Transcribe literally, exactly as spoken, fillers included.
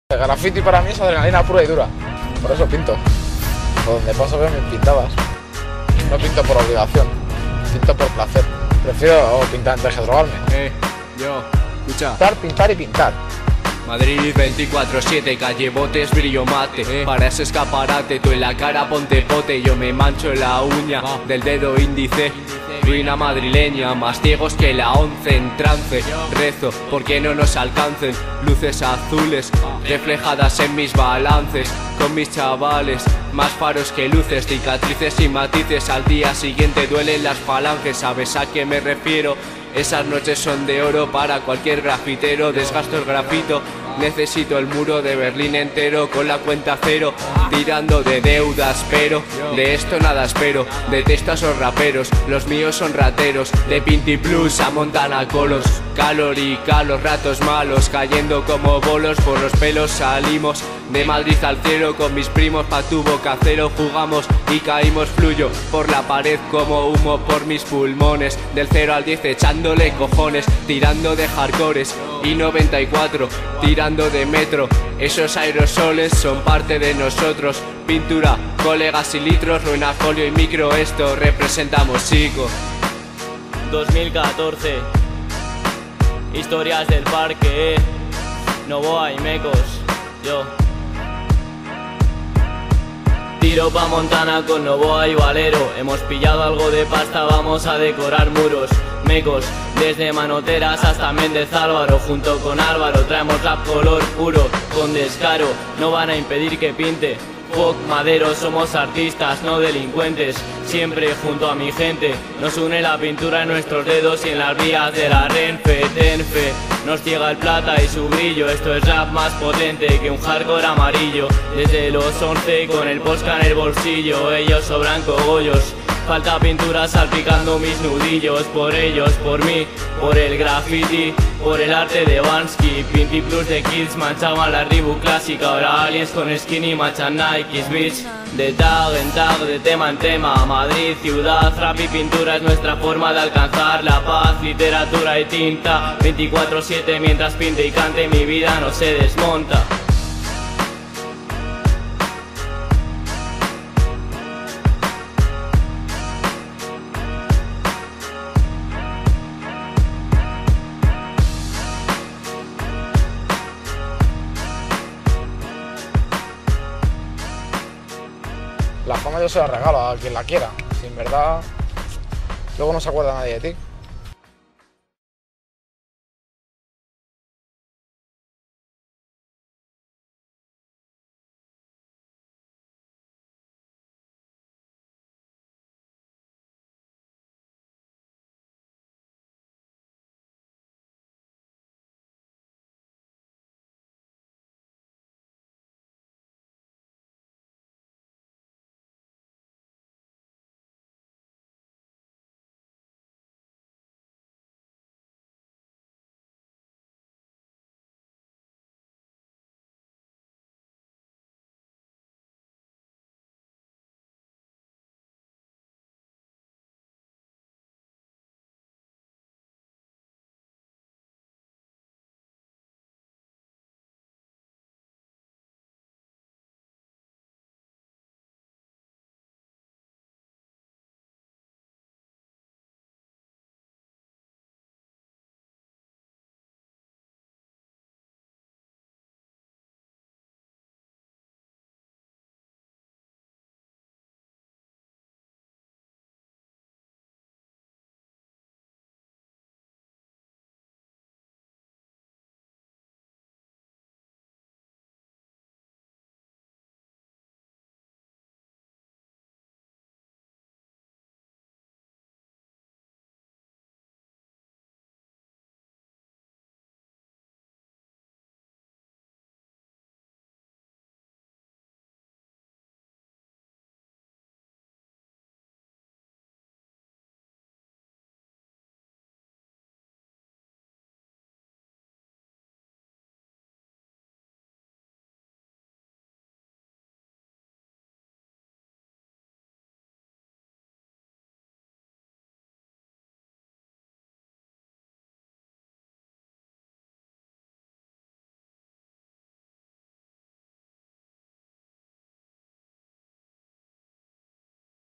El graffiti para mí es adrenalina pura y dura, por eso pinto. Por donde paso veo mis pintadas. No pinto por obligación, pinto por placer. Prefiero oh, pintar antes que drogarme. Eh, yo, escucha. Pintar, pintar y pintar. Madrid veinticuatro siete, calle Botes, brillo mate. eh. Para ese escaparate, tú en la cara ponte pote. Yo me mancho en la uña ah. del dedo índice. Ruina madrileña, más ciegos que la once en trance. Rezo porque no nos alcancen luces azules reflejadas en mis balances. Con mis chavales, más faros que luces, cicatrices y matices. Al día siguiente duelen las falanges, ¿sabes a qué me refiero? Esas noches son de oro para cualquier grafitero. Desgasto el grafito, necesito el muro de Berlín entero. Con la cuenta cero, tirando de deudas, pero de esto nada espero. Detesto a esos raperos, los míos son rateros. De Pinti Plus a Montana Colos, calor y calos, ratos malos, cayendo como bolos por los pelos. Salimos de Madrid al cielo con mis primos pa' tu boca cero. Jugamos y caímos, fluyo por la pared como humo por mis pulmones. Del cero al diez echándole cojones, tirando de hardcores y noventa y cuatro, tirando de metro. Esos aerosoles son parte de nosotros. Pintura, colegas y litros, ruina, folio y micro. Esto representamos chico. dos mil catorce, historias del parque, eh. Novoa y Mecos, yo. Tiro pa' Montana con Novoa y Valero. Hemos pillado algo de pasta, vamos a decorar muros. Mecos, desde Manoteras hasta Méndez Álvaro. Junto con Álvaro traemos rap color puro, con descaro. No van a impedir que pinte. Fuck Madero, somos artistas, no delincuentes. Siempre junto a mi gente, nos une la pintura en nuestros dedos y en las vías de la Renfe. Tenfe, nos ciega el plata y su brillo. Esto es rap más potente que un hardcore amarillo. Desde los once con el Posca en el bolsillo, ellos sobran cogollos. Falta pintura salpicando mis nudillos. Por ellos, por mí, por el graffiti, por el arte de Bansky. Pinti Plus de Kids manchaban la Reebok clásica. Ahora aliens con skinny manchan Nikes, bitch. De tag en tag, de tema en tema. Madrid, ciudad, rap y pintura es nuestra forma de alcanzar la paz. Literatura y tinta, veinticuatro siete mientras pinte y cante. Mi vida no se desmonta. La fama yo se la regalo a quien la quiera. Si en verdad luego no se acuerda nadie de ti.